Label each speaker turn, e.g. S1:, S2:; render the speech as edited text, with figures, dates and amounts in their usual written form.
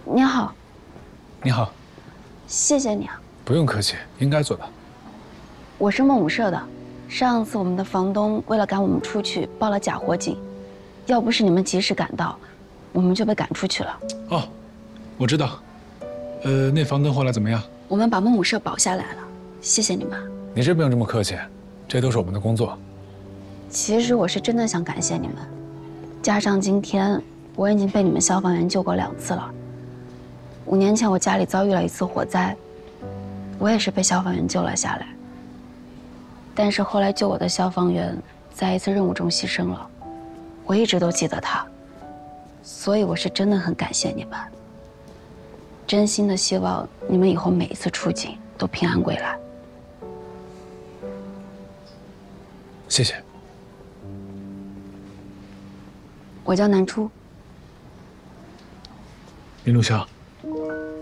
S1: 你好。
S2: 你好。
S1: 谢谢你啊。
S2: 不用客气，应该做的。
S1: 我是梦舞社的，上次我们的房东为了赶我们出去报了假火警，要不是你们及时赶到，我们就被赶出去了。
S2: 哦，我知道。那房东后来怎么样？
S1: 我们把梦舞社保下来了，谢谢你们。
S2: 你这不用这么客气，这都是我们的工作。
S1: 其实我是真的想感谢你们，加上今天我已经被你们消防员救过2次了。5年前我家里遭遇了一次火灾，我也是被消防员救了下来。但是后来救我的消防员在一次任务中牺牲了，我一直都记得他，所以我是真的很感谢你们。真心的希望你们以后每一次出警都平安归来。
S2: 谢谢。
S1: 我叫南初。
S2: 林路潇。